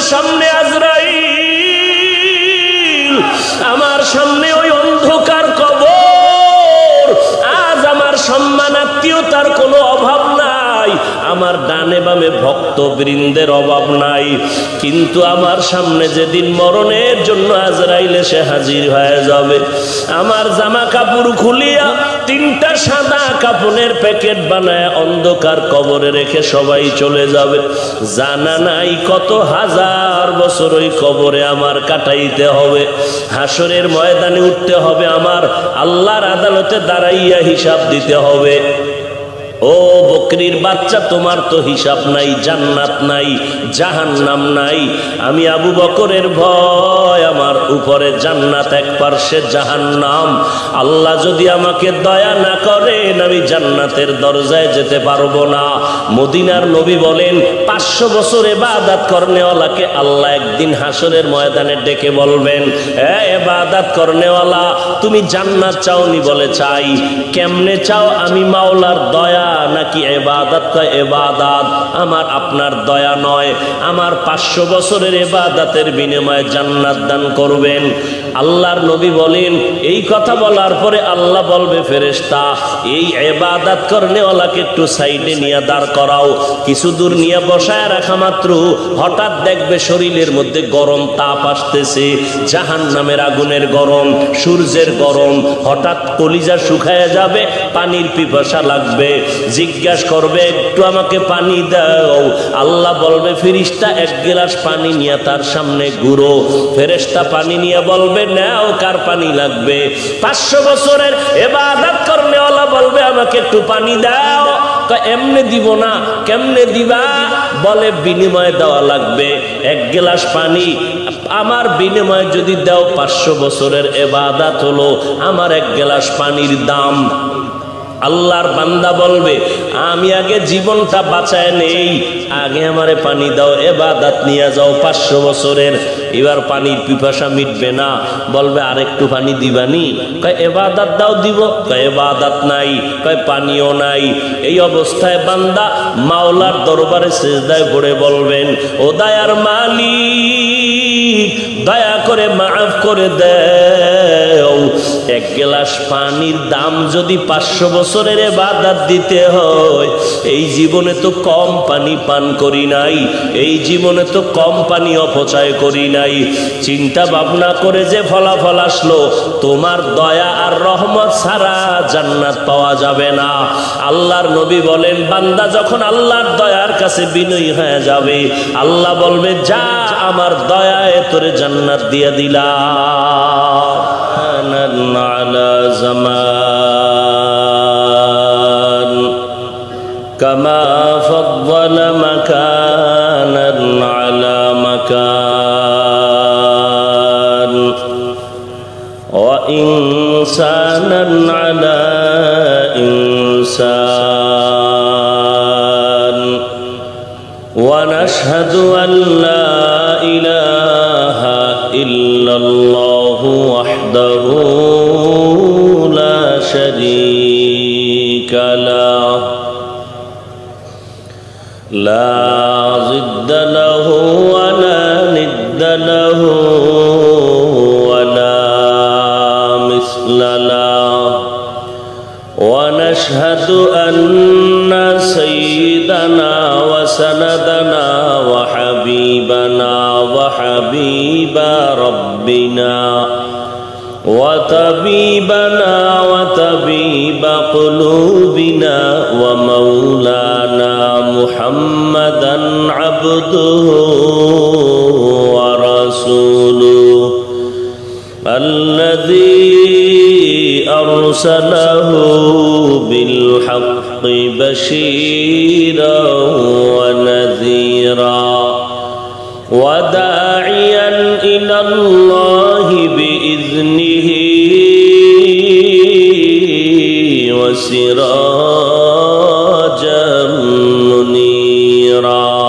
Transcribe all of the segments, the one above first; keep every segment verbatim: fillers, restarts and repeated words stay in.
সামনে আজরাইল, আমার সামনে ওই অন্ধকার কবর। আজ আমার সম্মান আত্মীয়তার কোনো অভাব নাই, আমার ডানে বামে ভক্তবৃন্দের অভাব নাই, কিন্তু আমার সামনে যেদিন মরণের জন্য আজরাইল এসে হাজির হয়ে যাবে, আমার জামা কাপড় খুলিয়া তিনটা সাদা কাপড়ের প্যাকেট বানায় অন্ধকার কবরে রেখে সবাই চলে যাবে। জানা নাই কত হাজার বছর ওই কবরে আমার কাটাইতে হবে। হাসরের ময়দানে উঠতে হবে, আমার আল্লাহর আদালতে দাঁড়াইয়া হিসাব দিতে হবে। ও বকরির বাচ্চা, তোমার তো হিসাব নাই, জান্নাত নাই, জাহান্নাম নাই। আমি আবু বকরের ভয়, আমার উপরে জান্নাত এক পার্শ্বে জাহান্নাম। আল্লাহ যদি আমাকে দয়া না করেন, আমি জান্নাতের দরজায় যেতে পারবো না। মদিনার নবী বলেন, পাঁচশো বছর ইবাদত করনেওয়ালাকে আল্লাহ একদিন হাসরের ময়দানে ডেকে বলবেন, এ ইবাদত করনেওয়ালা, তুমি জান্নাত চাওনি? বলে চাই। কেমনে চাও? আমি মাওলার দয়া নাকি ইবাদত? কয় ইবাদত। আমার আপনার দয়া নয়, আমার পাঁচশো বছরের ইবাদতের বিনিময়ে জান্নাত দান করবেন। আল্লাহর নবী বলেন, এই কথা বলার পরে আল্লাহ বলবে, ফেরেশতা, এই ইবাদত করনেওয়ালাকে একটু সাইডে নিয়ে দাঁড় করাও। কিছু দূর নিয়ে বসায় রাখা মাত্র হঠাৎ দেখবে শরীরের মধ্যে গরম তাপ আসতেছে, জাহান্নামের আগুনের গরম, সূর্যের গরম। হঠাৎ কলিজা শুকায় যাবে, পানির পিপাসা লাগবে, জিজ্ঞাসা করবে, একটু আমাকে পানি দাও। আল্লাহ বলবে, ফেরেশতা এক গ্লাস পানি নিয়ে তার সামনে ঘুরো। ফেরেশতা পানি নিয়ে বলবে, নাও, কার পানি লাগবে? পাঁচশো বছরের ইবাদত করনেওয়ালা বলবে, আমাকে একটু পানি দাও। এমনি দিব না। কেমনে দিবা? বলে, বিনিময় দেওয়া লাগবে। এক গ্লাস পানি আমার বিনিময়ে যদি দাও, পাঁচশো বছরের ইবাদত হলো আমার এক গ্লাস পানির দাম। আল্লাহর বান্দা বলবে, আমি আগে জীবনটা বাঁচায় নেই, আগে আমারে পানি দাও, ইবাদত নিয়ে যাও পাঁচশো বছরের। এবার পানির পিপাসা মিটবে না, বলবে আরেকটু পানি দিবানি? কয় ইবাদত দাও, দিব। কয় ইবাদত নাই, কয় পানিও নাই। এই অবস্থায় বান্দা মাওলার দরবারে সিজদায় পড়ে বলবেন, ও দয়ার মালিক, দয়া করে মাফ করে দাও। এক গ্লাস পানির দাম যদি পাঁচশো বছরের ইবাদত দিতে হয়, এই জীবনে তো কম পানি পান করি নাই, এই জীবনে তো কম পানি অপচয় করি নাই। চিন্তা ভাবনা করে যে ফলাফল আসলো, তোমার দয়া আর রহমত ছাড়া জান্নাত পাওয়া যাবে না। আল্লাহর নবী বলেন, বান্দা যখন আল্লাহর দয়ার কাছে বিনয়ী হয়ে যাবে, আল্লাহ বলবে, যা, আমার দয়ায় তোরে জান্নাত দিয়ে দিলাম। على زمان كما فضل مكانا على مكان وإنسانا على إنسان ونشهد أن لا إله إلا الله وحده لا شريك له لا ضد له ولا ند له ولا مثل له ونشهد أن سيدنا وسندنا وحبيبنا وحبيب ربنا وطبيبنا وطبيب قلوبنا ومولانا محمدا عبده ورسوله الذي أرسله بالحق بشيرا ونذيرا وداعيا إلى الله بإذنه وسراجا منيرا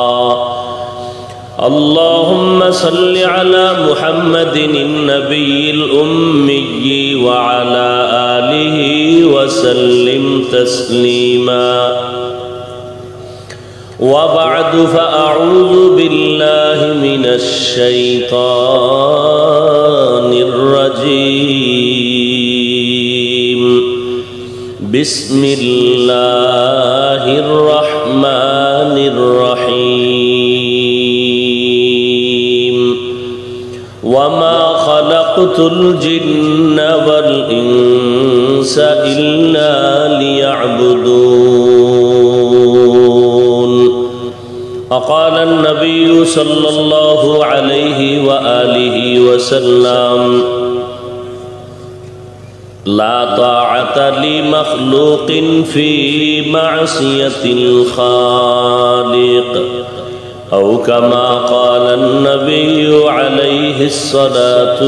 اللهم صل على محمد النبي الأمي وعلى آله وسلم تسليما وبعد فأعوذ بالله من من الشيطان الرجيم بسم الله الرحمن الرحيم وما خلقت الجن والإنس إلا ليعبدون وقال النبي صلى الله عليه وآله وسلم لا طاعة لمخلوق في معصية الخالق أو كما قال النبي عليه الصلاة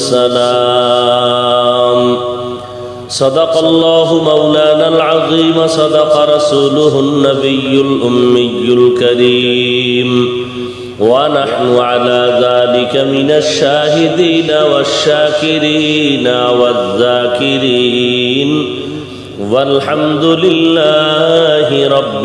والسلام صدق الله مولانا العظيم صدق رسوله النبي الأمي الكريم ونحن على ذلك من الشاهدين والشاكرين والذاكرين والحمد لله رب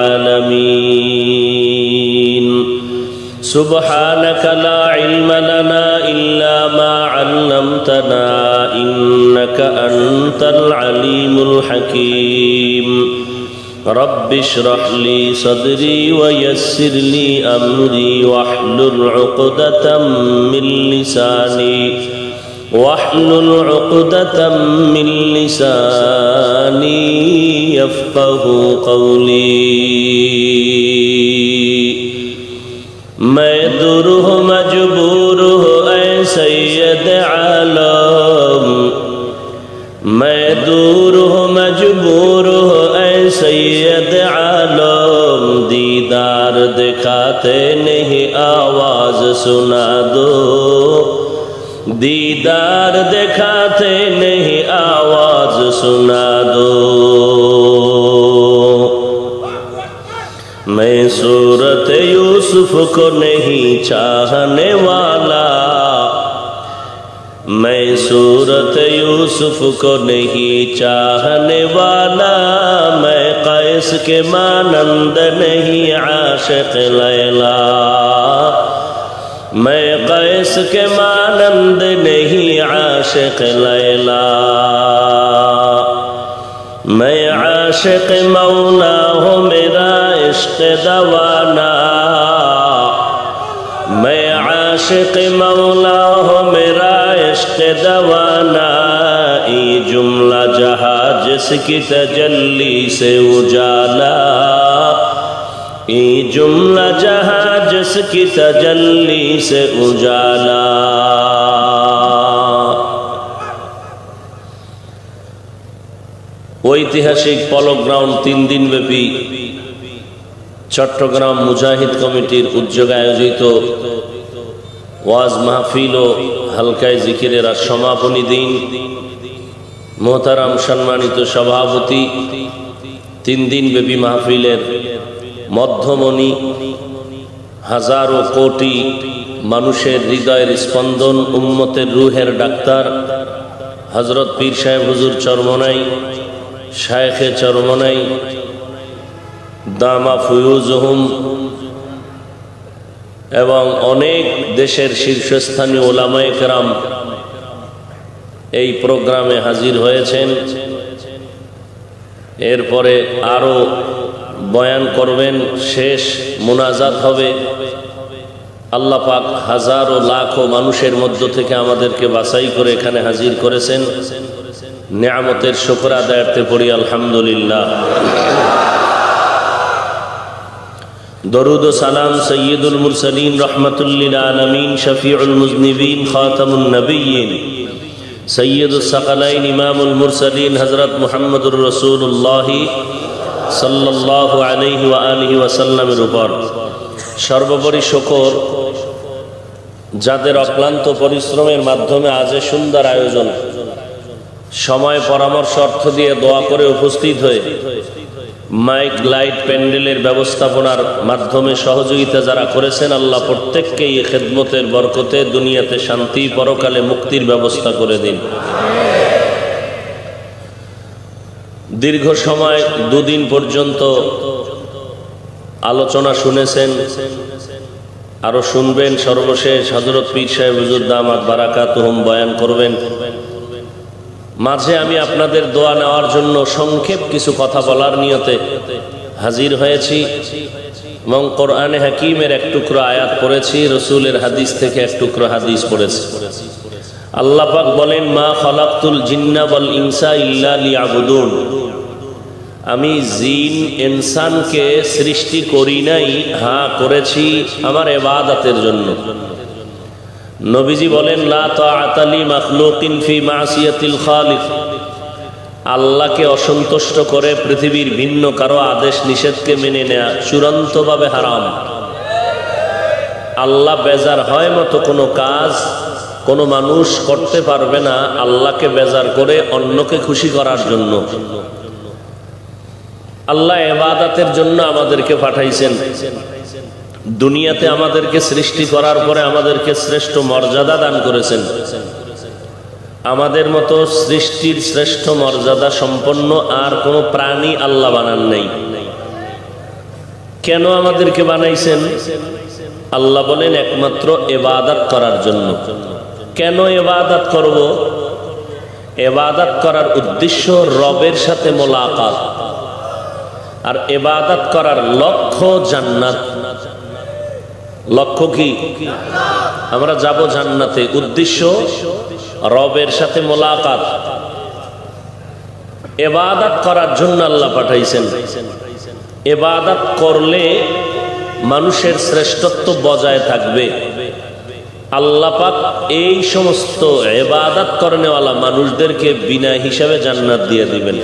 العالمين سبحانك لا علم لنا إلا ما علمتنا إنك أنت العليم الحكيم رب اشرح لي صدري ويسر لي أمري واحلل عقدة من لساني واحلل عقدة من لساني يفقه قولي मैं दूर हूँ मजबूर हूँ ऐ सैयद आलम मैं दूर हूँ मजबूर हूँ ऐ सैयद आलम दीदार दिखाते नहीं आवाज सुना दो दीदार दिखाते नहीं आवाज सुना दो मैं सूरत यूसुफ को नहीं चाहने वाला मैं सूरत यूसुफ को नहीं चाहने वाला मैं कैस के मानंद नहीं आशिक लैला मैं कैस के मानंद नहीं आशिक लैला मैं आशिक मौला हूँ मेरा इश्क दवाना मैं आशिक मौला हूँ मेरा इश्क दवाना ये जुमला जहाँ जिसकी तजल्ली से उजाला ये जुमला जहाँ जिसकी तजल्ली से उजाला ঐতিহাসিক পলক গ্রাউন্ড তিন দিন ব্যাপী চট্টগ্রাম মুজাহিদ কমিটির উদ্যোগে আয়োজিত ওয়াজ মাহফিল ও হালকায় জিকিরের সমাপনী দিন মোহতারাম সম্মানিত সভাপতি তিন দিন ব্যাপী মাহফিলের মধ্যমণি হাজারো কোটি মানুষের হৃদয়ের স্পন্দন উম্মতের রুহের ডাক্তার হযরত পীর সাহেব হুজুর চরমনাই শায়েখে চরমনাই দামা ফুয়ুজহুম এবং অনেক দেশের শীর্ষস্থানীয় ওলামায়ে কেরাম এই প্রোগ্রামে হাজির হয়েছেন। এরপরে আরো বয়ান করবেন, শেষ মুনাজাত হবে। আল্লাহ পাক হাজারো লাখো মানুষের মধ্য থেকে আমাদেরকে বাছাই করে এখানে হাজির করেছেন। নিয়ামতের শুকর আদায়ার্থে পড়ি আলহামদুলিল্লাহ। দরুদ ও সালাম সৈয়দুল মুরসালিন রহমাতুল্লিল আলামিন শফিউল মুজনিবিন খাতামুন নবিয়্যিন সৈয়দুস সাকালাইন ইমামুল মুরসালিন হযরত মুহাম্মদুর রাসূলুল্লাহ সাল্লাল্লাহু আলাইহি ওয়া আলিহি ওয়াসাল্লামের উপর। সর্বোপরি শুকর যাদের অক্লান্ত পরিশ্রমের মাধ্যমে আজ সুন্দর আয়োজন, সময় পরামর্শ অর্থ দিয়ে দোয়া করে উপস্থিত হয়ে মাইক লাইট প্যান্ডেলের ব্যবস্থাপনার মাধ্যমে সহযোগিতা যারা করেছেন, আল্লাহ প্রত্যেককে এই খেদমতের বরকতে দুনিয়াতে শান্তি, পরকালে মুক্তির ব্যবস্থা করে দিন। দীর্ঘ সময় দুদিন পর্যন্ত আলোচনা শুনেছেন। আরো শুনবেন। সর্বশেষ হযরত পীর সাহেব হুজুর দামাত বারাকাতুহুম বয়ান করবেন। মাঝে আমি আপনাদের দোয়া নেওয়ার জন্য সংক্ষেপ কিছু কথা বলার নিয়তে হাজির হয়েছি এবং কোরআনে হাকিমের এক টুকরো আয়াত পড়েছি, রসুলের হাদিস থেকে এক টুকরো হাদিস পড়েছি। আল্লাহ পাক বলেন, মা খালাকতুল জিন্না ওয়াল ইনসা ইল্লা লিয়াবুদুন, আমি জিন ইনসানকে সৃষ্টি করি নাই, হ্যাঁ করেছি আমার ইবাদতের জন্য। নবীজি বলেন, লা তাআতা লি মাখলুকিন ফি মাসিয়াতিল খালিক, আল্লাহকে অসন্তুষ্ট করে পৃথিবীর ভিন্ন কারো আদেশ নিষেধকে মেনে নেয়া চূড়ান্তভাবে হারাম। আল্লাহ বেজার হয় মতো কোনো কাজ কোনো মানুষ করতে পারবে না আল্লাহকে বেজার করে অন্যকে খুশি করার জন্য। আল্লাহ ইবাদতের জন্য আমাদেরকে পাঠাইছেন। দুনিয়াতে আমাদেরকে সৃষ্টি করার পরে আমাদেরকে শ্রেষ্ঠ মর্যাদা দান করেছেন। আমাদের মতো সৃষ্টির শ্রেষ্ঠ মর্যাদা সম্পন্ন আর কোনো প্রাণী আল্লাহ বানান নেই। কেন আমাদেরকে বানাইছেন? আল্লাহ বলেন, একমাত্র ইবাদত করার জন্য। কেন ইবাদত করব? ইবাদত করার উদ্দেশ্য রবের সাথে মোলাকাত, আর ইবাদত করার লক্ষ্য জান্নাত। লক্ষ্য কি? আমরা যাব জান্নাতে। উদ্দেশ্য রবের সাথে মোলাকাত। ইবাদত করার জন্য আল্লাহ পাঠাইছেন। ইবাদত করলে মানুষের শ্রেষ্ঠত্ব বজায় থাকবে। আল্লাহ পাক এই সমস্ত ইবাদত করেনেওয়ালা মানুষদেরকে বিনা হিসাবে জান্নাত দিয়ে দিবেন।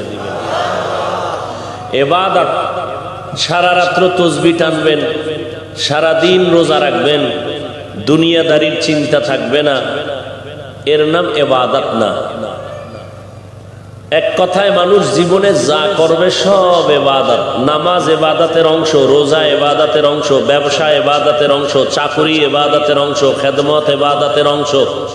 ইবাদত, সারা রাত্র তাসবিহ টানবেন, সারা দিন রোজা রাখবেন, দুনিয়াদারির চিন্তা থাকবে না, এর নাম ইবাদত না। এক কথায় মানুষ জীবনে যা করবে সব ইবাদত। নামাজ ইবাদতের অংশ, রোজা ইবাদতের অংশ, ব্যবসা ইবাদতের অংশ, চাকরি ইবাদতের অংশ, খেদমত ইবাদতের অংশ।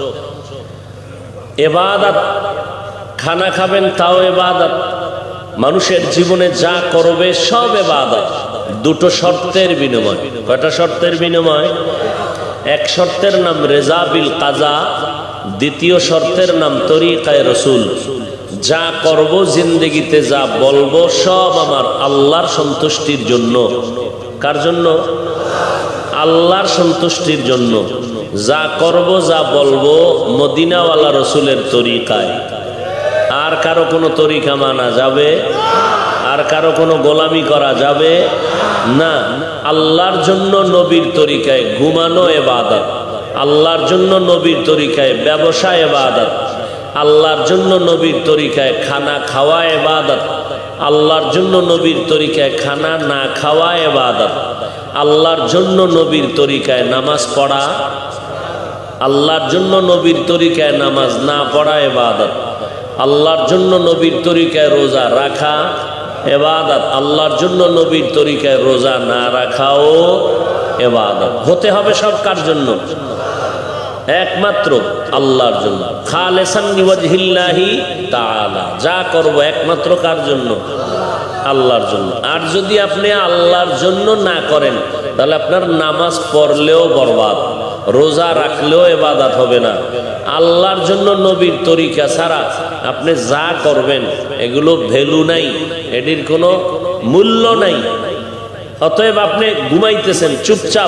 ইবাদত, খানা খাবেন তাও ইবাদত। মানুষের জীবনে যা করবে সব ইবাদত। দুটো শর্তের বিনিময়। কয়টা শর্তের বিনিময়? এক শর্তের নাম রেজা বিল কাজা, দ্বিতীয় শর্তের নাম তরিকায়ে রসুল। যা করব জিন্দেগিতে, যা বলবো সব আমার আল্লাহর সন্তুষ্টির জন্য। কার জন্য? আল্লাহর সন্তুষ্টির জন্য। যা করব, যা বলবো মদিনাওয়ালা রসুলের তরিকায়। আর কারো কোনো তরিকা মানা যাবে? আর কারো কোনো গোলামি করা যাবে না। আল্লাহর জন্য নবীর তরিকায় ঘুমানো ইবাদত, আল্লাহর জন্য নবীর তরিকায় ব্যবসা ইবাদত, আল্লাহর জন্য নবীর তরিকায় খানা খাওয়া ইবাদত, আল্লাহর জন্য নবীর তরিকায় খানা না খাওয়া ইবাদত, আল্লাহর জন্য নবীর তরিকায় নামাজ পড়া, আল্লাহর জন্য নবীর তরিকায় নামাজ না পড়া ইবাদত, আল্লাহর জন্য নবীর তরিকায় রোজা রাখা ইবাদত, আল্লাহর জন্য নবীর তরিকায় রোজা না রাখাও ইবাদত। হতে হবে সব কার জন্য? একমাত্র আল্লাহর জন্য। খালেসান লিওয়াজহিল্লাহি তাআলা। যা করব একমাত্র কার জন্য? আল্লাহর জন্য। আর যদি আপনি আল্লাহর জন্য না করেন তাহলে আপনার নামাজ পড়লেও বরবাদ, রোজা রাখলেও ইবাদত হবে না। আল্লাহর জন্য নবীর তরিকা ছাড়া আপনি যা করবেন এগুলো ভ্যালু নাই, এটির কোনো মূল্য নাই। অতএব আপনি ঘুমাইতেছেন চুপচাপ,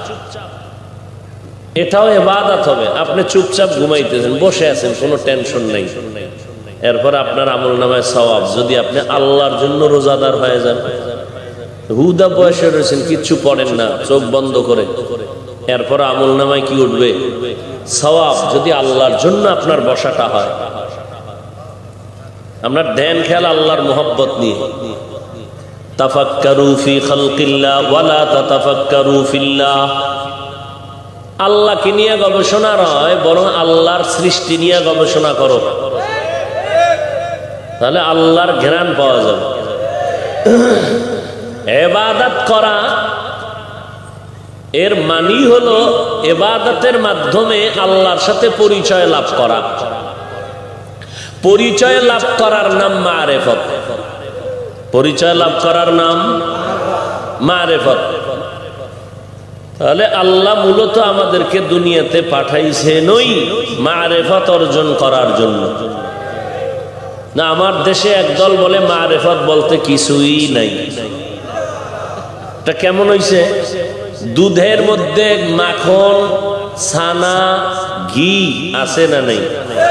এটাও ইবাদত হবে। আপনি চুপচাপ ঘুমাইতেছেন, বসে আছেন, কোনো টেনশন নেই। এরপর আপনার আমল নামায় সওয়াব। যদি আপনি আল্লাহর জন্য রোজাদার হয়ে যান, হুদা বয়সে রয়েছেন, কিচ্ছু পড়েন না, চোখ বন্ধ করে, এরপর আমল নামায় কি উঠবে? সওয়াব। যদি আল্লাহর জন্য আপনার বসাটা হয়, আপনার ধ্যান খেয়াল আল্লাহর মোহাব্বত নিয়ে। তাফাক্কারু ফি খালকিল্লাহ ওয়ালা তাতাফাক্কারু ফিল্লাহ। আল্লাহকে নিয়ে গবেষণা নয়, বরং আল্লাহর সৃষ্টি নিয়ে গবেষণা করো, তাহলে আল্লাহর ঘ্রাণ পাওয়া যাবে। ইবাদত করা এর মানি হলো ইবাদতের মাধ্যমে আল্লাহর সাথে পরিচয় লাভ করা। পরিচয় লাভ করার নাম মারেফত। পরিচয় লাভ করার নাম মারেফত। তাহলে আল্লাহ মূলত আমাদেরকে দুনিয়াতে পাঠাইছেনই মারেফত অর্জন করার জন্য। না, আমার দেশে একদল বলে মারেফত বলতে কিছুই নাই। এটা কেমন হইছে? দুধের মধ্যে মাখন, ছানা, ঘি আছে না নেই?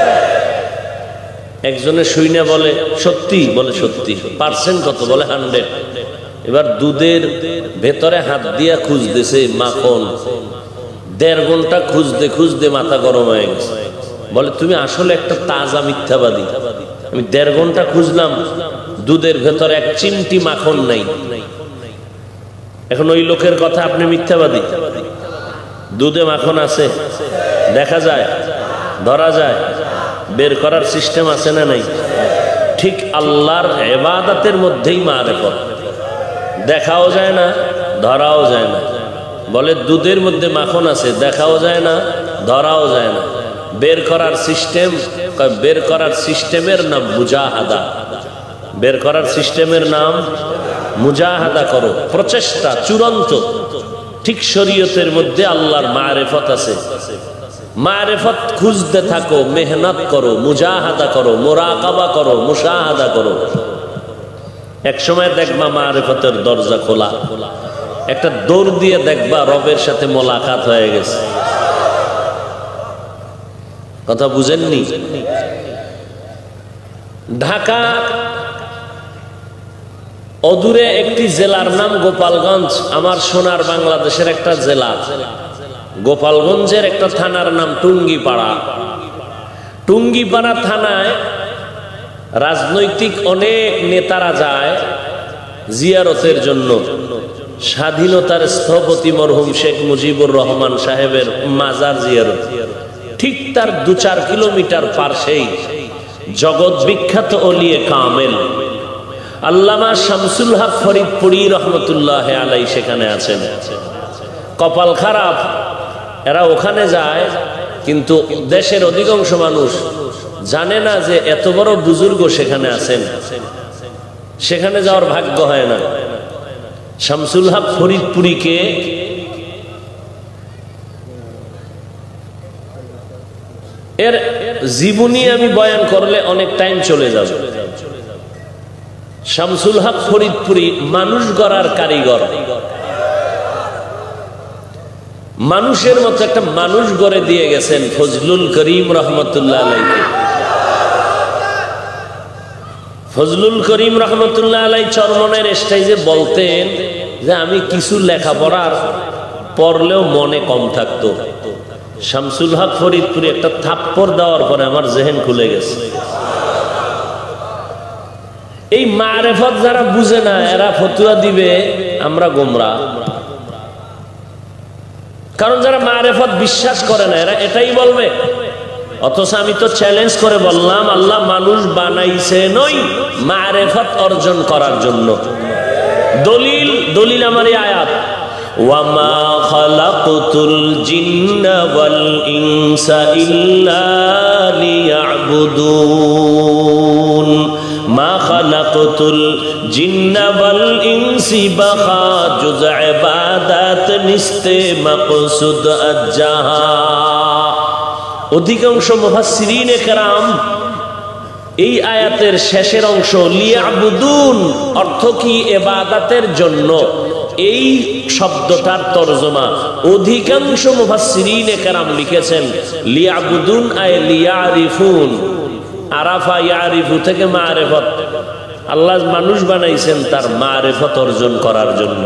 একজনে শুইনা বলে সত্যি, বলে সত্যি। পার্সেন্ট কত? বলে হান্ড্রেড। এবার দুধের ভেতরে হাত দিয়া খুঁজতেছে মাখন, দেড় ঘন্টা খুঁজতে খুঁজতে মাথা গরম হয়ে গেছে। বলে তুমি আসলে একটা তাজা মিথ্যাবাদী। আমি দেড় ঘন্টা খুঁজলাম, দুধের ভেতরে এক চিমটি মাখন নাই। এখন ওই লোকের কথা আপনি মিথ্যাবাদী? দুধে মাখন আছে, দেখা যায়, ধরা যায়, বের করার সিস্টেম আছে না নাই? ঠিক আল্লাহর ইবাদতের মধ্যেই মারেফত। দেখাও যায় না, ধরাও যায় না। বলে দুধের মধ্যে মাখন আছে, দেখাও যায় না, ধরাও যায় না। বের করার সিস্টেম, বের করার সিস্টেমের নাম মুজাহাদা। বের করার সিস্টেমের নাম মুজাহাদা করো, প্রচেষ্টা চূড়ান্ত। ঠিক শরীয়তের মধ্যে আল্লাহর মারেফত আছে। মারেফত খুঁজতে থাকো, মেহনত করো, মুজাহাদা করো, মুরাকাবা করো, মুশাহাদা করো। এক সময় দেখবা মারেফতের দরজা খোলা, একটা দৌড় দিয়ে দেখবা রবের সাথে মোলাকাত হয়ে গেছে। কথা বুঝেননি? ঢাকা অদূরে একটি জেলার নাম গোপালগঞ্জ, আমার সোনার বাংলাদেশের একটা জেলা। গোপালগঞ্জের একটা থানার নাম টুঙ্গিপাড়া। টুঙ্গিপাড়া থানায় রাজনৈতিক অনেক নেতারা যায় জিয়ারতের জন্য। স্বাধীনতার স্থপতি মরহুম শেখ মুজিবুর রহমান সাহেবের মাজার জিয়ারত। ঠিক তার দু চার কিলোমিটার পাশেই জগৎ বিখ্যাত ওলিয়ে কামেল আল্লামা শামসুল হক ফরিদপুরি রহমতুল্লাহ আলাই সেখানে আছেন। কপাল খারাপ, এরা ওখানে যায়, কিন্তু দেশের অধিকাংশ মানুষ জানে না যে এত বড় বুজুর্গ সেখানে আছেন। সেখানে যাওয়ার ভাগ্য হয় না। শামসুল হক ফরিদপুরিকে এর জীবনী আমি বয়ান করলে অনেক টাইম চলে যাবে। শামসুল হক ফরিদপুরি মানুষ গড়ার কারিগর। মানুষের মতো একটা মানুষ গড়ে দিয়ে গেছেন ফজলুল করিম রহমতুল্লাহ আলাইকে। ফজলুল করিম রহমতুল্লাহ আলাই চরমনের স্টেজে বলতেন যে আমি কিছু লেখাপড়ার পড়লেও মনে কম থাকতো। শামসুল হক ফরিদপুরি একটা থাপ্পড় দেওয়ার পরে আমার জেহেন খুলে গেছে। এই মারেফত যারা বুঝে না, এরা ফতুয়া দিবে আমরা গোমরা। কারণ যারা মারেফত বিশ্বাস করে না, এরা এটাই বলবে। অথচ আমি তো চ্যালেঞ্জ করে বললাম, আল্লাহ মানুষ বানাইছে নই মারেফত অর্জন করার জন্য। দলিল দলিল আমার এই আয়াত, ওয়ামা খালাকতুল জিন্না ওয়াল ইনসা ইল্লা লিয়াবুদুন। মা খালাকতুল জিন্না ওয়াল ইনসি বাখা জুজ ইবাদাত নিস্তে মাকসুদ আজ্জাহা। অধিকাংশ মুফাসসিরিনে কেরাম এই আয়াতের শেষের অংশ লিয়াবুদুন অর্থ কি ইবাদতের জন্য, এই শব্দটার তরজমা অধিকাংশ মুফাসসিরিনে কেরাম লিখেছেন লিয়াবুদুন আয় লিয়ারিফুন। আরাফা ইয়ারিফু থেকে মারেফত। আল্লাহ মানুষ বানাইছেন তার মারেফত অর্জন করার জন্য।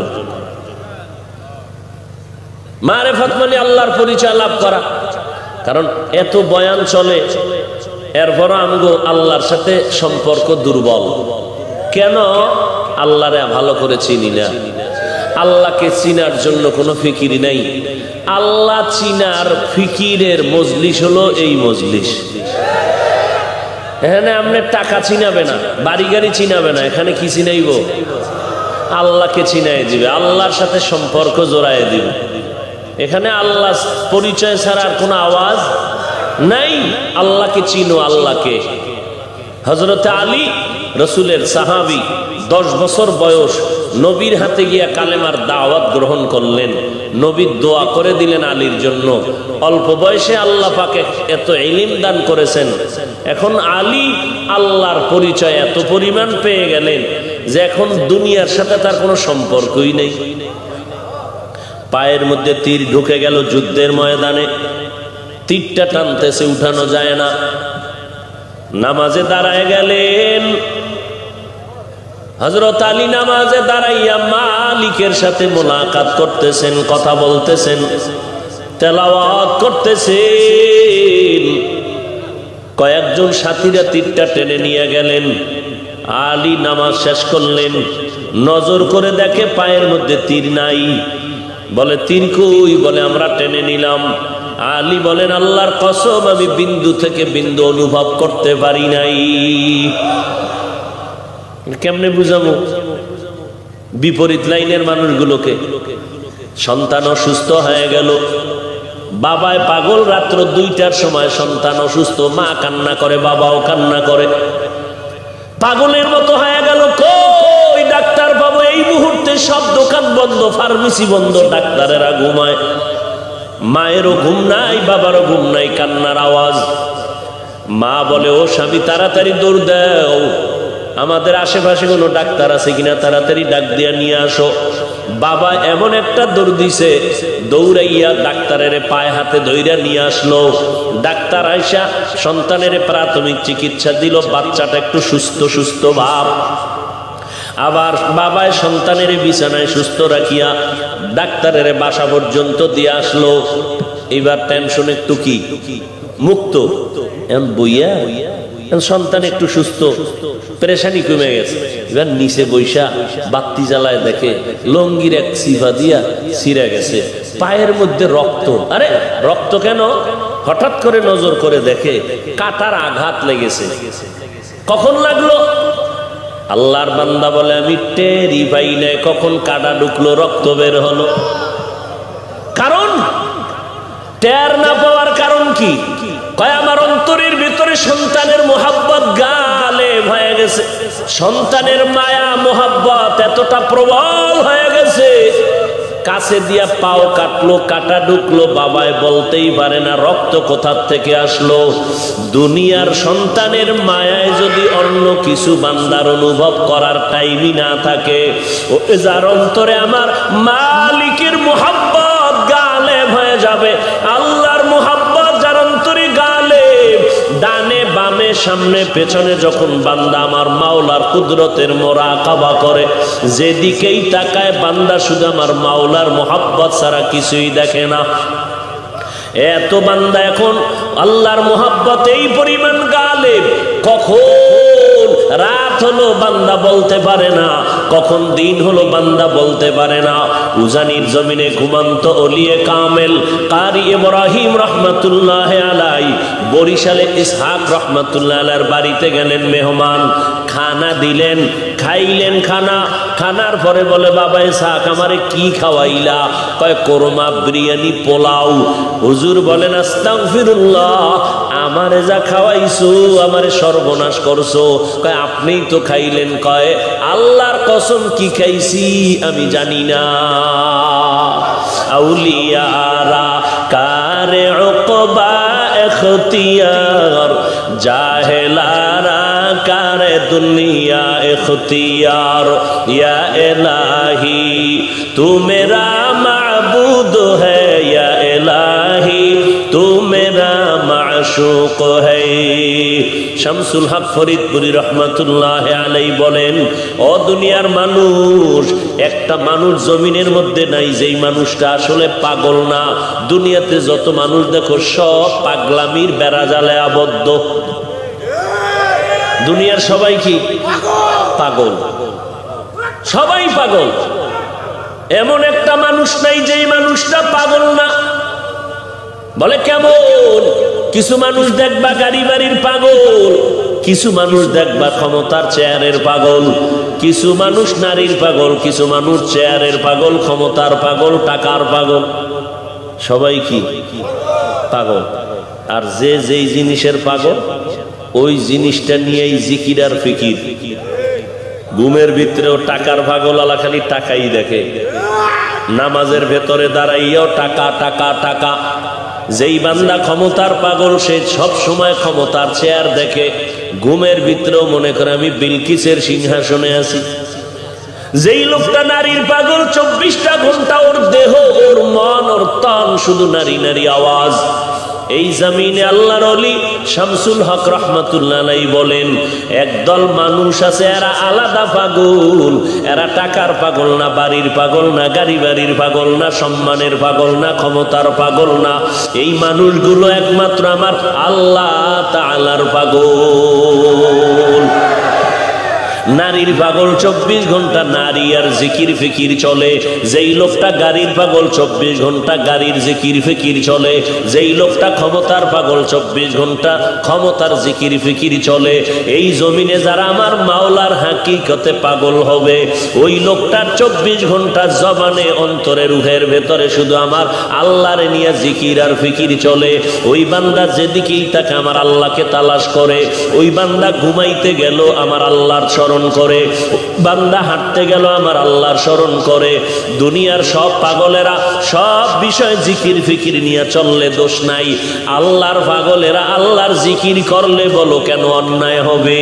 মারেফত মানে আল্লাহর পরিচয় লাভ করা। কারণ এত বয়ান চলে, এরপর আমগো আল্লাহর সাথে সম্পর্ক দুর্বল। কেন? আল্লাহরে ভালো করে চিনি না, আল্লাহকে চিনার জন্য কোনো ফিকির নাই। আল্লাহ চিনার ফিকিরের মজলিস হলো এই মজলিস। এখানে আপনি টাকা চিনাবে না, বাড়ি গাড়ি চিনাবে না, এখানে কি চিনাইব? আল্লাহকে চিনাই দিবে, আল্লাহর সাথে সম্পর্ক জোড়ায় দিবে। এখানে আল্লাহ পরিচয় ছাড়া আর কোনো আওয়াজ নাই। আল্লাহকে চিনো, আল্লাহকে। হযরত আলী রসুলের সাহাবী, দশ বছর বয়স নবীর হাতে গিয়া কালেমার দাওয়াত গ্রহণ করলেন, নবী দোয়া করে দিলেন আলীর জন্য। অল্প বয়সে আল্লাহ পাকে এত ইলম দান করেছেন, এখন আলী আল্লাহর পরিচয় এত পরিমাণ পেয়ে গেলেন যে এখন দুনিয়ার সাথে তার কোনো সম্পর্কই নেই। পায়ের মধ্যে তীর ঢুকে গেল যুদ্ধের ময়দানে, তীরটা টানতেছে, উঠানো যায় না। নামাজে দাঁড়ায় গেলেন, হযরত আলী নামাজে দাঁড়াইয়া মালিকের সাথে মোলাকাত করতেছেন, কথা বলতেছেন, তেলাওয়াত করতেছেন। কয়েকজন সাথীরা তীরটা টেনে নিয়ে গেলেন। আলী নামাজ শেষ করলেন, নজর করে দেখে পায়ের মধ্যে তীর নাই। বলে তীর কই? বলে আমরা টেনে নিলাম। আলী বলেন আল্লাহর কসম আমি বিন্দু থেকে বিন্দু অনুভব করতে পারি নাই। কেমনে বুঝাবো বিপরীত লাইনের মানুষগুলোকে? সন্তান অসুস্থ হয়ে গেল, বাবায় পাগল, রাত্র দুইটার সময় সন্তান অসুস্থ, মা কান্না করে, বাবাও কান্না করে, পাগলের মতো হয়ে গেল। কই ডাক্তার বাবু? এই মুহূর্তে সব দোকান বন্ধ, ফার্মেসি বন্ধ, ডাক্তারেরা ঘুমায়, মায়েরও ঘুম নাই, বাবারও ঘুম নাই, কান্নার আওয়াজ। মা বলে ও স্বামী তাড়াতাড়ি দৌড় দাও, আমাদের আশেপাশে কোনো ডাক্তার আছে কিনা তাড়াতাড়ি ডাক দিয়া নিয়ে আসো। বাবা এমন একটা দৌড় দিছে, দৌড়াইয়া ডাক্তারের পায়ে হাতে ধইরা নিয়ে আসলো। ডাক্তার আইসা সন্তানের প্রাথমিক চিকিৎসা দিল, বাচ্চাটা একটু সুস্থ সুস্থ ভাব। আবার বাবায় সন্তানের বিছানায় সুস্থ রাখিয়া ডাক্তারের বাসা পর্যন্ত দিয়ে আসলো। এবার টেনশন একটু কি মুক্ত, এখন বইয়া সন্তান একটু সুস্থ, পেরেশানি কমে গেছে। এবার নিচে বৈশা বাতি জ্বালায় দেখে লঙ্গির এক সিফা দিয়া ছিঁড়ে গেছে, পায়ের মধ্যে রক্ত। আরে রক্ত কেন? হঠাৎ করে নজর করে দেখে কাটার আঘাত লেগেছে। কখন লাগলো? আল্লাহর বান্দা বলে আমি টেরই পাই নাই কখন কাটা ঢুকলো, রক্ত বের হলো। কারণ টের না পাওয়ার কারণ কি? কয় আমার অন্তরের ভিতরে সন্তানের মোহাব্বত গালেব হয়ে গেছে, সন্তানের মায়া মোহাব্বত এতটা প্রবল হয়ে গেছে, কাছে দিয়া পাও কাটলো, কাটা ঢুকলো, বাবায় বলতেই পারে না রক্ত কোথার থেকে আসলো। দুনিয়ার সন্তানের মায়ায় যদি অন্য কিছু বান্দার অনুভব করার টাইমই না থাকে, ও যার অন্তরে আমার মালিকের মোহাব্বত গালেব হয়ে যাবে। আল্লাহর মোহাব্বত যার অন্তরে গালেব, ডানে বামে সামনে পেছনে যখন বান্দা আমার মাওলার কুদরতের মুরাকাবা করে, যেদিকেই তাকায় বান্দা শুধু আমার মাওলার মোহাব্বত ছাড়া কিছুই দেখে না। এত বান্দা এখন আল্লাহর মোহাব্বত এই পরিমাণ গালেব, কখন রাত হলো বান্দা বলতে পারে না, কখন দিন হলো বান্দা বলতে পারে না। উজানির জমিনে ঘুমন্ত ওলিয়ে কামেল কারি ইব্রাহিম রহমাতুল্লাহ আলাই বরিশালে ইসহাক রহমাতুল্লাহ আলাইর বাড়িতে গেলেন মেহমান, খানা দিলেন, খাইলেন খানা। খানার পরে বলে বাবা ইসহাক আমারে কি খাওয়াইলা? কয় কোরমা, বিরিয়ানি, পোলাও। হুজুর বলেন আস্তাগফিরুল্লাহ, আমারে যা খাওয়াইছো আমারে সর্বনাশ করছো। কয় আপনিই তো খাইলেন। কয় আল্লাহর কসম কি খাইছি আমি জানি না। আউলিয়ারা কারে উকবা ইখতিয়ার, জাহেলারা কারে দুনিয়া ইখতিয়ার। ইয়া ইলাহি তু মেরা মাবুদ হ্যায়, ইয়া ইলাহি তু মেরা মাশুক হ্যায়। শামসুল হক ফরিদপুরি রহমাতুল্লাহ আলাইহি বলেন, ও দুনিয়ার মানুষ, একটা মানুষ জমিনের মধ্যে নাই যেই মানুষটা আসলে পাগল না। দুনিয়াতে যত মানুষ দেখো সব পাগলামির বেড়াজালে আবদ্ধ। দুনিয়ার সবাই কি পাগল? সবাই পাগল। এমন একটা মানুষ নাই যেই মানুষটা পাগল না। বলে কেমন? কিছু মানুষ দেখবা গাড়ি বাড়ির পাগল, কিছু মানুষ দেখবা ক্ষমতার চেয়ারের পাগল, কিছু মানুষ নারীর পাগল, কিছু মানুষ চেয়ারের পাগল, ক্ষমতার পাগল, টাকার পাগল। সবাই কি পাগল। আর যে যেই জিনিসের পাগল ওই জিনিসটা নিয়েই জিকির আর ফিকির। ঘুমের ভিতরেও টাকার পাগলালা খালি টাকাই দেখে, নামাজের ভেতরে দাঁড়াইয়াও টাকা টাকা টাকা। যেই বান্দা ক্ষমতার পাগল সে সব সময় ক্ষমতার চেয়ার দেখে, ঘুমের ভিতরেও মনে করে আমি বিলকিসের সিংহাসনে আছি। যেই লোকটা নারীর পাগল, চব্বিশটা ঘন্টা ওর দেহ ওর মন ওর তন শুধু নারী নারী আওয়াজ। এই জমিনে আল্লাহর ওলি শামসুল হক রহমাতুল্লাহ আলাইহি বলেন, একদল মানুষ আছে এরা আলাদা পাগল। এরা টাকার পাগল না, বাড়ির পাগল না, গাড়ি বাড়ির পাগল না, সম্মানের পাগল না, ক্ষমতার পাগল না। এই মানুষগুলো একমাত্র আমার আল্লাহ তাআলার পাগল। নারীর পাগল চব্বিশ ঘন্টা নারী আর জিকির ফিকির চলে। যেই লোকটা গাড়ির পাগল চব্বিশ ঘন্টা গাড়ির জিকির ফিকির চলে। যেই লোকটা ক্ষমতার পাগল চব্বিশ ঘন্টা ক্ষমতার জিকির ফিকির চলে। এই জমিনে যারা আমার মাওলার হাকিকতে পাগল হবে, ওই লোকটার চব্বিশ ঘন্টা জবানে অন্তরে রুহের ভেতরে শুধু আমার আল্লাহরে নিয়ে জিকির আর ফিকির চলে। ওই বান্দা যেদিকেই তাকে আমার আল্লাহকে তালাশ করে। ওই বান্দা ঘুমাইতে গেল আমার আল্লাহর স্মরণ করে, বান্দা হাঁটতে গেল আমার আল্লাহর স্মরণ করে। দুনিয়ার সব পাগলেরা সব বিষয় জিকির ফিকির নিয়ে চললে দোষ নাই, আল্লাহর পাগলেরা আল্লাহর জিকির করলে বলো কেন অন্যায় হবে?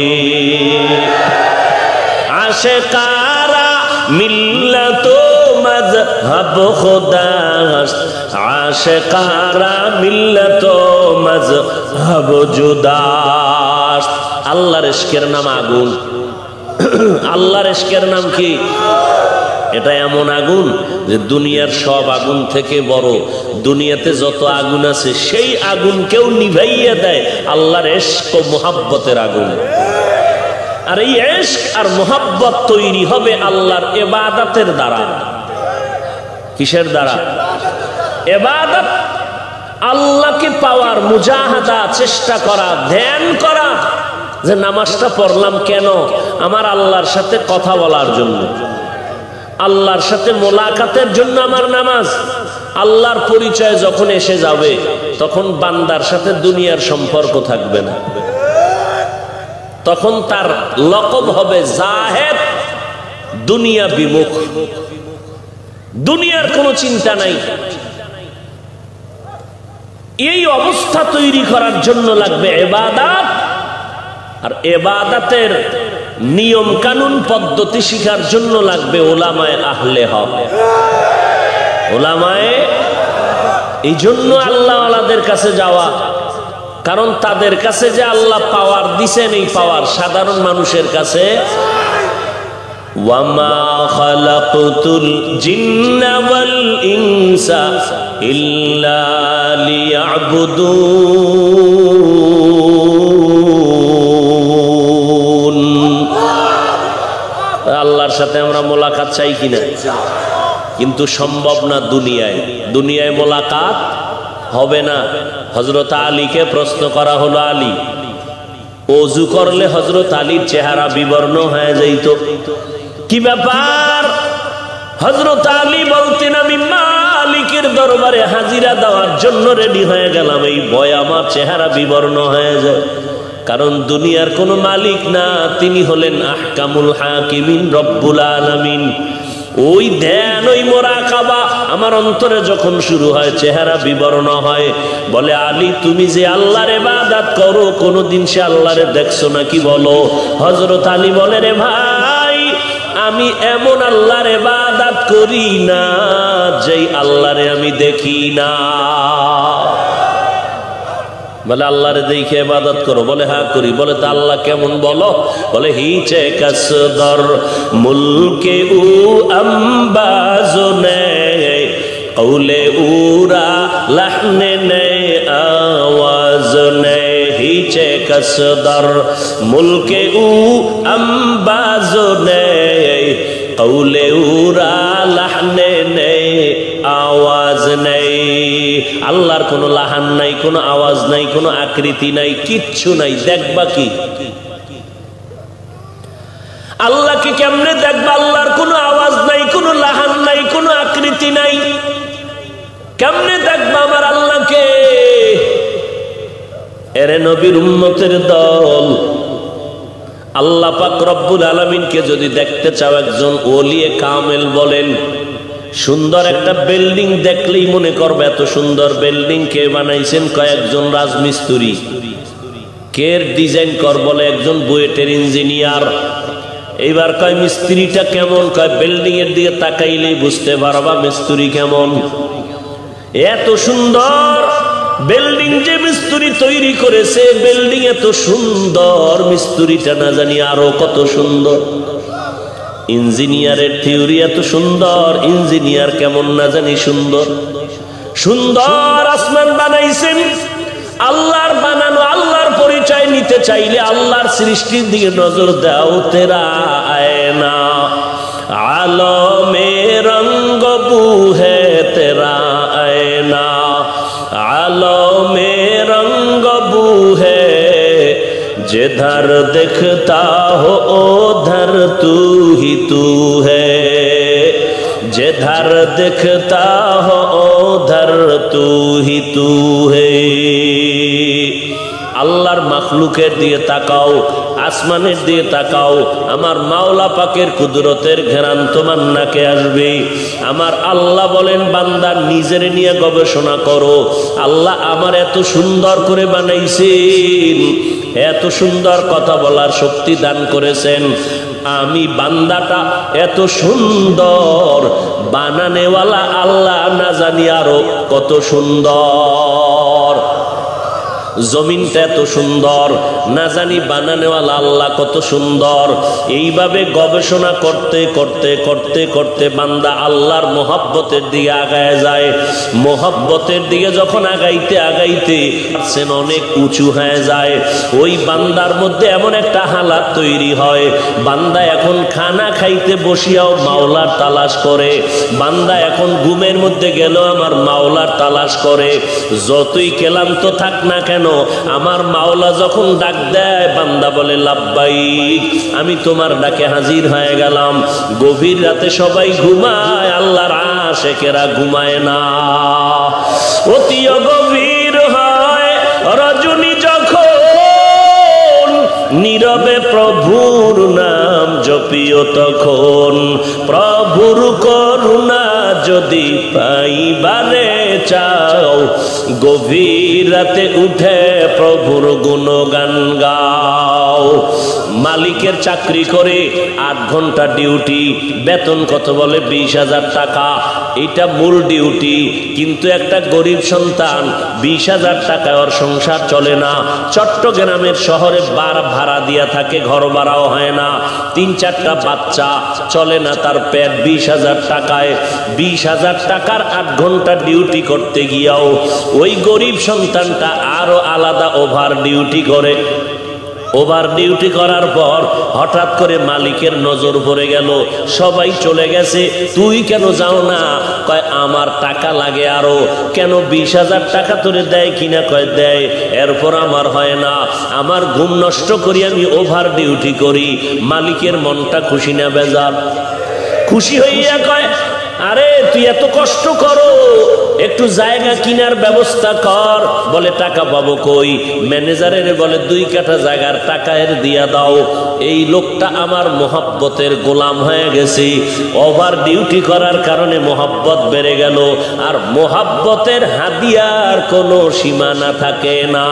আশিকারা মিল্লাত মাযহাব খুদাস্ত, আশিকারা মিল্লাত মাযহাব জুদাস্ত। আল্লাহর ইশকের নাম আগুন। আল্লাহর ইশকের নাম কি? এটা এমন আগুন যে দুনিয়ার সব আগুন থেকে বড়। দুনিয়াতে যত আগুন আছে সেই আগুন কেউ নিভাইয়া দেয় আল্লাহর ইশক ও মুহাব্বতের আগুন। আর এই ইশক আর মুহাব্বত তৈরি হবে আল্লাহর ইবাদতের দ্বারা। কিসের দ্বারা? ইবাদত। আল্লাহকে পাওয়ার মুজাহাদা, চেষ্টা করা, ধ্যান করা। যে নামাজটা পড়লাম কেন? আমার আল্লাহর সাথে কথা বলার জন্য, আল্লাহর সাথে মোলাকাতের জন্য আমার নামাজ। আল্লাহর পরিচয় যখন এসে যাবে তখন বান্দার সাথে দুনিয়ার সম্পর্ক থাকবে না। তখন তার লকব হবে জাহেদ, দুনিয়া বিমুখ, দুনিয়ার কোনো চিন্তা নাই। এই অবস্থা তৈরি করার জন্য লাগবে ইবাদত। আর ইবাদতের নিয়ম কানুন পদ্ধতি শিখার জন্য লাগবে উলামায়ে আহলে হক। উলামায়ে, এই জন্য আল্লাহ ওয়ালাদের কাছে যাওয়া, কারণ তাদের কাছে যে আল্লাহ পাওয়ার দিছেন, এই পাওয়ার সাধারণ মানুষের কাছে। ওয়ামা খালাকতুল জিন্না ওয়াল ইনসা ইল্লা লিয়াবুদুন। আল্লাহর সাথে আমরা মোলাকাত চাই কিনা? কিন্তু সম্ভব না দুনিয়ায়। দুনিয়ায় মোলাকাত হবে না। হযরত আলীকে প্রশ্ন করা হলো, আলী, ওযু করলে হযরত আলীর চেহারা বিবর্ণ হয়ে যাইত, কি ব্যাপার? হযরত আলী বলতেন, আমি মালিকের দরবারে হাজিরা দেওয়ার জন্য রেডি হয়ে গেলাম, এই ভয় আমার চেহারা বিবর্ণ হয়ে যায়। কারণ দুনিয়ার কোনো মালিক না, তিনি হলেন আহকামুল হাকিমিন, রব্বুল আলামিন। ওই ধ্যান, ওই মুরাকাবা আমার অন্তরে যখন শুরু হয় চেহারা বিবর্ণ হয়। বলে, আলী, তুমি যে আল্লাহর ইবাদত করো কোনদিন সে আল্লাহরে দেখছো নাকি বলো? হযরত আলী বলে, রে ভাই, আমি এমন আল্লাহর ইবাদত করি না যেই আল্লাহরে আমি দেখি না। বলে, আল্লাহরে দেখে ইবাদত করো? বলে, হ্যাঁ করি। বলে, তা আল্লাহ কেমন বলো? বলে, হিচে কাসদর মুলকে উ আম্বাজনে কৌলে উরা লাহনে নে আওয়াজ নে। হিচে কাসদর মুলকে উ আম্বাজনে কৌলে উরা লাহনে নে আওয়াজ নেই। আল্লাহর কোনো লাহান নাই, কোনো আওয়াজ নাই, কোনো আকৃতি নাই, কিচ্ছু নাই। দেখবা কি? আল্লাহকে কেমনে দেখবা? আল্লাহর কোনো আওয়াজ নাই, কোনো লাহান নাই, কোনো আকৃতি নাই। কেমনে দেখবা আমার আল্লাহকে? এরে নবীর উম্মতের দল, আল্লাহ পাক রব্বুল আলামিনকে যদি দেখতে চাও, একজন ওলিয়ে কামেল বলেন, সুন্দর একটা বিল্ডিং দেখলেই মনে করবে এত সুন্দর বিল্ডিং কে বানাইছেন? কয়েকজন রাজমিস্ত্রি। কে ডিজাইন কর? বলে একজন বুয়েটের ইঞ্জিনিয়ার। এইবার কয় মিস্ত্রিটা কেমন? কয় বিল্ডিং এর দিকে তাকাইলেই বুঝতে পারবা মিস্ত্রি কেমন। এত সুন্দর বিল্ডিং যে মিস্ত্রি তৈরি করেছে, বিল্ডিং এত সুন্দর, মিস্ত্রিটা না জানি আরো কত সুন্দর। ইঞ্জিনিয়ারের থিওরি এত সুন্দর, ইঞ্জিনিয়ার কেমন না জানি সুন্দর। সুন্দর আসমান বানাইছেন, আল্লাহর বানানো। আল্লাহর পরিচয় নিতে চাইলে আল্লাহর সৃষ্টির দিকে নজর দাও। তেরা আয়না আলমে রঙ্গ বু হে, তেরা আয়না আলমে রঙ্গ বু হে, जिधर दिखता हो उधर तू ही तू है, जिधर दिखता हो उधर तू ही तू है। আল্লাহর মাখলুকের দিকে তাকাও, আসমানের দিকে তাকাও, আমার মাওলা পাকের কুদরতের ঘেরান তোমার নাকে আসবে। আমার আল্লাহ বলেন, বান্দা নিজের নিয়ে গবেষণা করো। আল্লাহ আমার এত সুন্দর করে বানাইছেন, এত সুন্দর কথা বলার শক্তি দান করেছেন। আমি বান্দাটা এত সুন্দর, বানানেওয়ালা আল্লাহ না জানি আরো কত সুন্দর। জমিনটা এত সুন্দর, না জানি বানানেওয়ালা আল্লাহ কত সুন্দর। এইভাবে গবেষণা করতে করতে করতে করতে বান্দা আল্লাহর মোহাব্বতের দিকে আগায় যায়। মোহাব্বতের দিকে যখন আগাইতে আগাইতে সেন অনেক উঁচু হয়ে যায়, ওই বান্দার মধ্যে এমন একটা হালাত তৈরি হয়, বান্দা এখন খানা খাইতে বসিয়াও মাওলার তালাশ করে। বান্দা এখন ঘুমের মধ্যে গেল আমার মাওলার তালাশ করে। যতই ক্লান্ত থাক না কেন, আমার মাওলা যখন ডাক দেয়, বান্দা বলে লাব্বাইক, আমি তোমার ডাকে হাজির হয়ে গেলাম। গভীর রাতে সবাই ঘুমায়, আল্লাহর আশিকেরা ঘুমায় না। অতি গভীর হয় রজনী যখন, নীরবে প্রভুর নাম জপিও তখন। প্রভুর করুণা যদি পাইবারে চাও, গভীর রাতে উঠে প্রভুর গুণগান গাও। মালিকের চাকরি করে আট ঘন্টা ডিউটি, বেতন কত বলে বিশ হাজার টাকা, এটা মূল ডিউটি। কিন্তু একটা গরিব সন্তান, বিশ হাজার টাকায় ওর সংসার চলে না। চট্টগ্রামের শহরে বার ভাড়া দিয়া থাকে, ঘর ভাড়াও হয় না, তিন চারটা বাচ্চা, চলে না তার পেট। বিশ হাজার টাকায়, বিশ হাজার টাকার আট ঘন্টা ডিউটি করতে গিয়াও ওই গরিব সন্তানটা আরো আলাদা ওভার ডিউটি করে। ওভার ডিউটি করার পর হঠাৎ করে মালিকের নজর পড়ে গেল, সবাই চলে গেছে, তুই কেন যাও না? কয় আমার টাকা লাগে আরো। কেন? বিশ হাজার টাকা তোরে দেয় কিনা? কয় দেয়। এরপর আমার হয় না, আমার ঘুম নষ্ট করি, আমি ওভার ডিউটি করি। মালিকের মনটা খুশি না বেজার? খুশি হইয়া কয়, আরে তুই এত কষ্ট করো, একটু জায়গা কিনার ব্যবস্থা কর। বলে টাকা পাবো কই? ম্যানেজারের বলে দুই কাঠা জায়গার টাকা এর দিয়া দাও। এই লোকটা আমার মোহাব্বতের গোলাম হয়ে গেছে। ওভার ডিউটি করার কারণে মোহাব্বত বেড়ে গেল, আর মোহাব্বতের হাদিয়ার কোনো সীমানা থাকে না।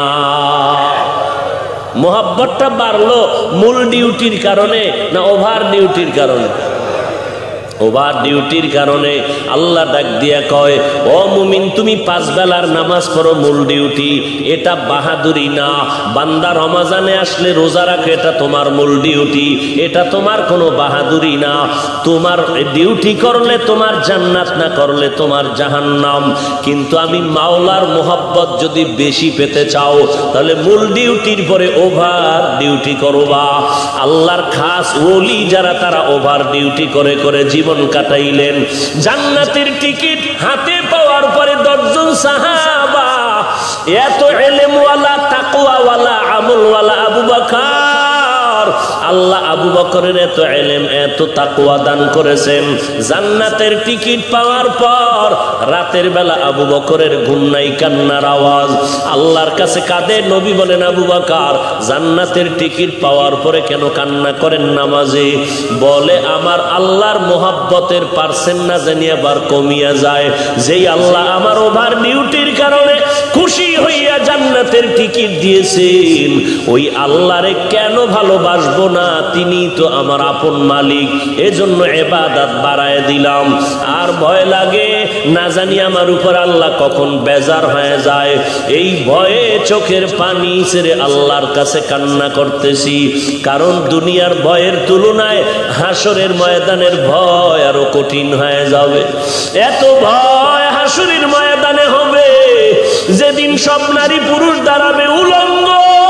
মোহাব্বতটা বাড়লো মূল ডিউটির কারণে না ওভার ডিউটির কারণে? ওভার ডিউটির কারণে। আল্লাহ ডাক দিয়া কয়, ও মুমিন, তুমি পাঁচ বেলার নামাজ পড়ো, মূল ডিউটি। এটা বাহাদুরি না। বান্দা রমাজানে আসলে রোজা রাখে, এটা তোমার মূল ডিউটি, এটা তোমার কোনো বাহাদুরি না। তোমার ডিউটি করলে তোমার জান্নাত, না করলে তোমার জাহান্নাম। কিন্তু আমি মাওলার মোহাব্বত যদি বেশি পেতে চাও, তাহলে মূল ডিউটির পরে ওভার ডিউটি করবা। আল্লাহর খাস ওলি যারা, তারা ওভার ডিউটি করে করে জীবন কাটাইলেন। জান্নাতের টিকিট হাতে পাওয়ার পরে দশজন সাহাবা, এত ইলমওয়ালা, তাকওয়াওয়ালা, আমলওয়ালা আবু বকর পর আল্লাহ আবু বকরের এত ইলম এত তাকওয়া দান করেছেন। জান্নাতের টিকিট পাওয়ার পর রাতের বেলা আবু বকরের ঘুম নাই, কান্নার আওয়াজ। আল্লাহর কাছে কাঁদে। নবী বলেন, আবু বকর জান্নাতের টিকিট পাওয়ার পরে কেন কান্না করেন নামাজে? বলে, আমার আল্লাহর মোহাব্বতের পার্সেন্ট না জানি আবার কমিয়া যায়। যেই আল্লাহ আমার ওভার ডিউটির কারণে খুশি হইয়া জান্নাতের টিকিট দিয়েছেন, ওই আল্লাহরে কেন ভালোবাসবো না? তিনি তো আমার আপন মালিক। এজন্য ইবাদত বাড়ায় দিলাম। আর ভয় লাগে না জানি আমার উপর আল্লাহ কখন বেজার হয়ে যায়। এই ভয়ে চোখের পানি ছেড়ে আল্লাহর কাছে কান্না করতেছি। কারণ দুনিয়ার ভয়ের তুলনায় হাসরের ময়দানের ভয় আরো কঠিন হয়ে যাবে। এত ভয় হাসরের ময়দানে হবে, যেদিন সব নারী পুরুষ দাঁড়াবে উলঙ্গ,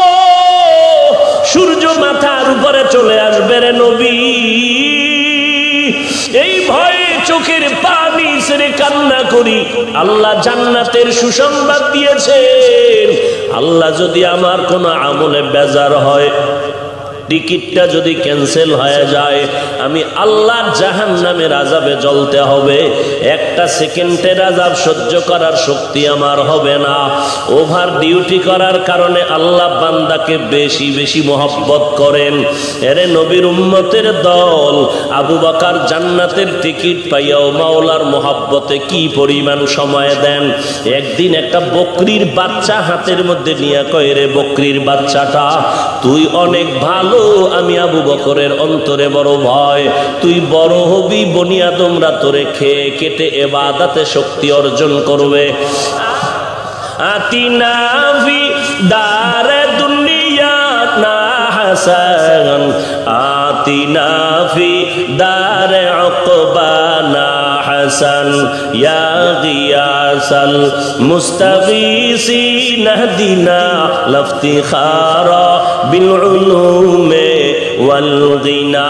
সূর্য মাথার উপরে চলে আসবে রে নবী। এই ভয়ে চোখের পানি ছেড়ে কান্না করি। আল্লাহ জান্নাতের সুসংবাদ দিয়েছেন। আল্লাহ যদি আমার কোনো আমলে বেজার হয়, টিকিটটা যদি ক্যান্সেল হয়ে যায়, আমি আল্লাহর জাহান্নামের আযাবে জ্বলতে হবে। একটা সেকেন্ডের আযাব সহ্য করার শক্তি আমার হবে না। ওভার ডিউটি করার কারণে আল্লাহ বান্দাকে বেশি বেশি মহব্বত করেন। এরে নবীর উম্মতের দল, আবু বকর জান্নাতের টিকিট পাইয়াও মাওলার মহব্বতে কি পরিমাণ সময় দেন। একদিন একটা বকরির বাচ্চা হাতের মধ্যে নিয়ে কয়, রে বকরির বাচ্চাটা, তুই অনেক ভালো, আমি আবু বকরের অন্তরে বড় ভয়। তুই বড় হবি, বনি আদমরা তোরে খেয়ে কেটে ইবাদতে শক্তি অর্জন করবে। আতিনা ফি দারে দুনিয়া না হাসান, আতিনা ফি দারে উকবা না হাসান, ইয়া গিয়াসাল মুস্তাগীসিন হদিনা লাফতিখারা বিল উলুমে ওয়াল গিনা।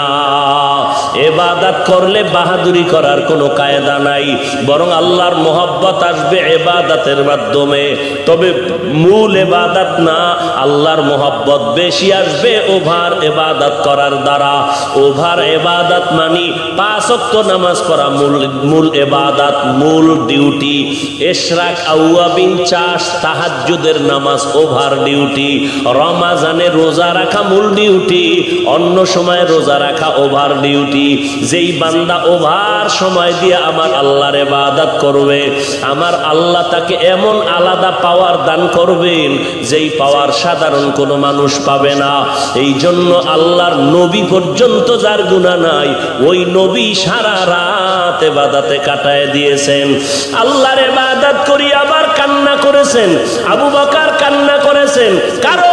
ইবাদত করলে বাহাদুরি করার কোনো কায়দা নাই, বরং আল্লাহর মোহাব্বত আসবে ইবাদতের মাধ্যমে। তবে মূল ইবাদত না, আল্লাহর মোহাব্বত বেশি আসবে ওভার ইবাদত করার দ্বারা। ওভার ইবাদত মানে পাঁচ ওয়াক্ত নামাজ পড়া মূল মূল ইবাদত, মূল ডিউটি। ইশরাক, আওয়াবিন, চাষ, তাহাজ্জুদের নামাজ ওভার ডিউটি। রমাজানে রোজা রাখা মূল ডিউটি, অন্য সময় রোজা রাখা ওভার ডিউটি। যেই বান্দা ওভার সময় দিয়ে আমার আল্লাহর ইবাদত করবে, আমার আল্লাহ তাকে এমন আলাদা পাওয়ার দান করবেন, যেই পাওয়ার সাধারণ কোনো মানুষ পাবে না। এই জন্য আল্লাহর নবী পর্যন্ত যার গুনাহ নাই, ওই নবী সারা রাত ইবাদতে কাটায় দিয়েছেন। আল্লাহর ইবাদত করি আবার কান্না করেছেন। আবু বকর কান্না করেছেন, কারণ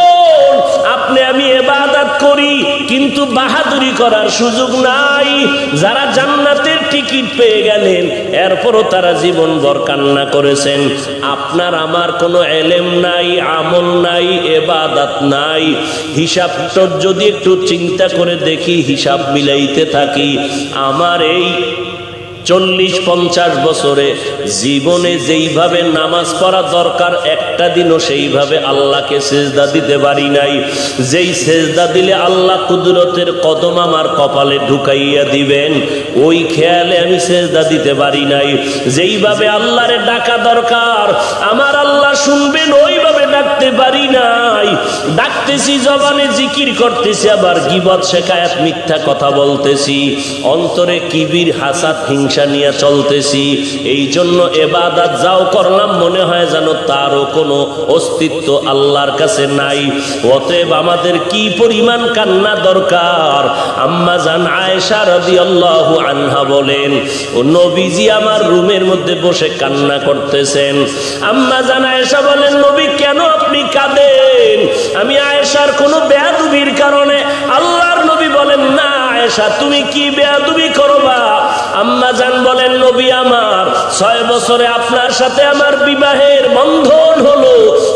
আপনি আমি ইবাদত করি কিন্তু বাহাদুরি করার সুযোগ নাই। যারা জান্নাতের টিকিট পেয়ে গেলেন, এরপরও তারা জীবনভর কান্না করেছেন। আপনার আমার কোনো ইলম নাই, আমল নাই, ইবাদত নাই। হিসাবটা যদি একটু চিন্তা করে দেখি, হিসাব মিলাইতে থাকি, আমার এই চল্লিশ পঞ্চাশ বছরে জীবনে যেইভাবে নামাজ পড়া দরকার, একটা দিনও সেইভাবে আল্লাহকে সেজদা দিতে পারি নাই। যেই সেজদা দিলে আল্লাহ কুদরতের কদম আমার কপালে ঢুকাইয়া দিবেন, ওই খেয়ালে আমি সেজদা দিতে পারি নাই। যেইভাবে আল্লাহরে ডাকা দরকার, আমার আল্লাহ শুনবেন, ওইভাবে ডাকতে পারি নাই। ডাকতেছি, জবানে জিকির করতেছি, আবার গীবত শিকায়াত মিথ্যা কথা বলতেছি, অন্তরে কিবির হাসাদ হিংসা নিয়ে চলতেছি। এই জন্য ইবাদত যাও করলাম, মনে হয় যেন তারও কোনো অস্তিত্ব আল্লাহর কাছে নাই। অতএব আমাদের কি পরিমাণ কান্না দরকার। আম্মা জান আয়েশা রাদিয়াল্লাহু আনহা বলেন, ও নবীজি আমার রুমের মধ্যে বসে কান্না করতেছেন। আম্মা জান আয়েশা বলেন, নবী কেন আপনি কাঁদেন? আমি আয়েশার কোনো বেয়াদবির কারণে। আল্লাহর নবী বলেন, না আয়েশা, তুমি কি বেয়াদবি করবা? আম্মা জান বলেন, নবী আমার ছয় বছরে আপনার সাথে আমার বিবাহের বন্ধন হলো,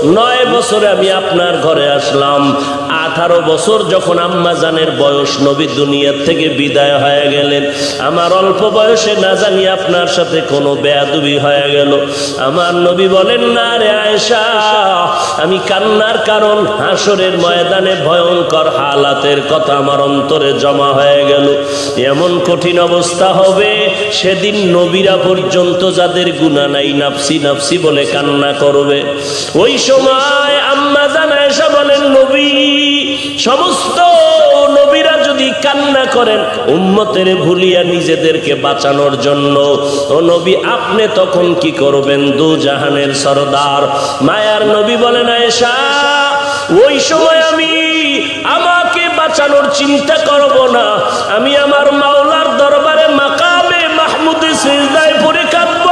নয় বছরে আমি আপনার ঘরে আসলাম। আঠারো বছর যখন আম্মা জানের বয়স, নবী দুনিয়ার থেকে বিদায় হয়ে গেলেন। আমার অল্প বয়সে না জানি আপনার সাথে কোনো বেয়াদবি হয়ে গেল। আমার নবী বলেন, না রে আয়েশা, আমি কান্নার কারণ হাসরের ময়দানে ভয়ঙ্কর হালাতের কথা আমার অন্তরে জমা হয়ে গেল। এমন কঠিন অবস্থা হবে সেদিন নবীরা পর্যন্ত যাদের গুনাহ নাই নাফসি নাফসি বলে কান্না করবে। ওই সময় আম্মা জান আয়েশা বলেন, নবী, সমস্ত নবীরা যদি কান্না করেন উম্মতের ভুলিয়া নিজেদেরকে বাঁচানোর জন্য, ও নবী আপনি তখন কি করবেন? দু জাহানের সরদার মায়ার নবী বলেন, আয়েশা, ওই সময় আমি আমাকে বাঁচানোর চিন্তা করব না, আমি আমার মাওলার দরবারে মাকামে মাহমুদে সিজদায় পড়ে কাঁদব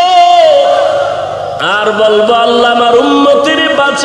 আর বলবো, আল্লাহ আমার উম্মতের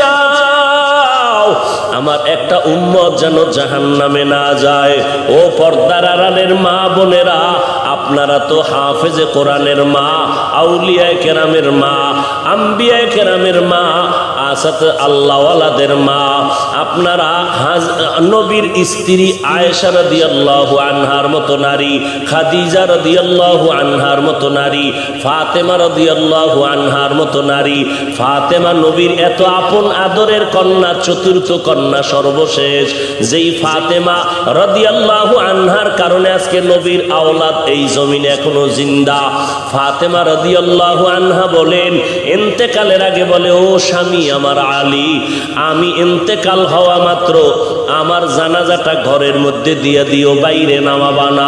বাঁচাও, আমার একটা উম্মত যেন জাহান্নামে না যায়। ও পর্দার আড়ালের মা বোনেরা, আপনারা তো হাফেজে কোরআনের মা, আউলিয়ায়ে কেরামের মা, আম্বিয়ায়ে কেরামের মা, আসাত আল্লাহওয়ালাদের মা। আপনারা নবীর স্ত্রী আয়েশা রাদিয়াল্লাহু আনহার মতো নারী, খাদিজা রাদিয়াল্লাহু আনহার মতো নারী, ফাতেমা রাদিয়াল্লাহু আনহার মতো নারী। ফাতেমা নবীর এত আপন আদরের কন্যা, চতুর্থ কন্যা, সর্বশেষ, যেই ফাতেমা রাদিয়াল্লাহু আনহার কারণে আজকে নবীর আওলাদ এই জমিনে এখনো জিন্দা। ফাতেমা রাদিয়াল্লাহু আনহা বলেন, ইন্তেকালের আগে বলে, ও স্বামী আমার আলী, আমি ইন্তেকাল হওয়া মাত্র আমার জানাজাটা ঘরের মধ্যে দিয়ে দিও, বাইরে নামাবা না,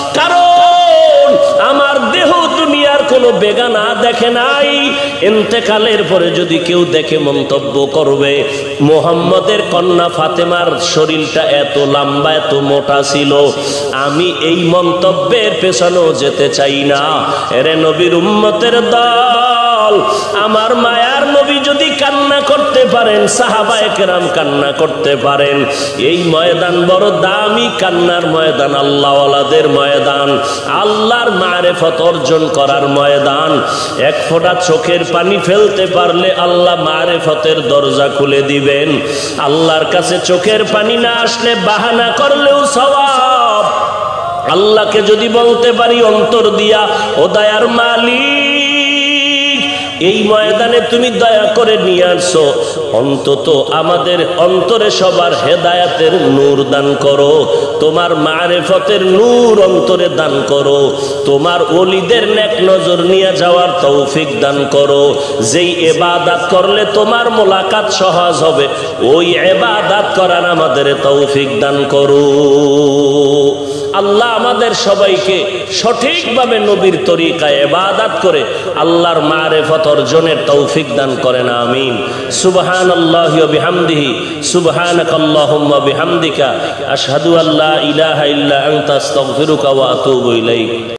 কারণ আমার দেহ দুনিয়ার কোনো বেগানা দেখে নাই। ইন্তেকালের পরে যদি কেউ দেখে মন্তব্য করবে, মুহাম্মদের কন্যা ফাতেমার শরীরটা এত লম্বা, এত মোটা ছিল। আমি এই মন্তব্যের পেছনেও যেতে চাই না। এরে নবীর উম্মতের দল, আমার মায়ার নবী যদি কান্না করতে পারেন, সাহাবায়ে কেরাম কান্না করতে পারেন, এই ময়দান বড় দামি কান্নার ময়দান, আল্লাহওয়ালাদের ময়দান, আল্লাহর মারিফত অর্জন করার ময়দান। এক ফোঁটা চোখের পানি ফেলতে পারলে আল্লাহ মারিফতের দরজা খুলে দিবেন। আল্লাহর কাছে চোখের পানি না আসলে বাহানা করলেও সওয়াব। আল্লাহকে যদি বলতে পারি অন্তর দিয়া, ও দয়ার মালিক, এই ময়দানে তুমি দয়া করে নিয়ে আসো, অন্তত আমাদের অন্তরে সবার হেদায়াতের নূর দান করো, তোমার মারিফতের নূর অন্তরে দান করো, তোমার ওলিদের নেক নজর নিয়ে যাওয়ার তৌফিক দান করো। যেই ইবাদত করলে তোমার মোলাকাত সহজ হবে, ওই ইবাদত করার আমাদের তৌফিক দান করো। আল্লাহ আমাদের সবাইকে সঠিকভাবে নবীর তরিকায় ইবাদত করে আল্লাহর মারিফত অর্জনের তৌফিক দান করেন, আমিন। সুবহানাল্লাহি ওয়া বিহামদিহি, সুবহানাকাল্লাহুম্মা বিহামদিকা, আশহাদু আল্লা ইলাহা ইল্লা আনতা, আস্তাগফিরুকা ওয়া আতুবু ইলাইক।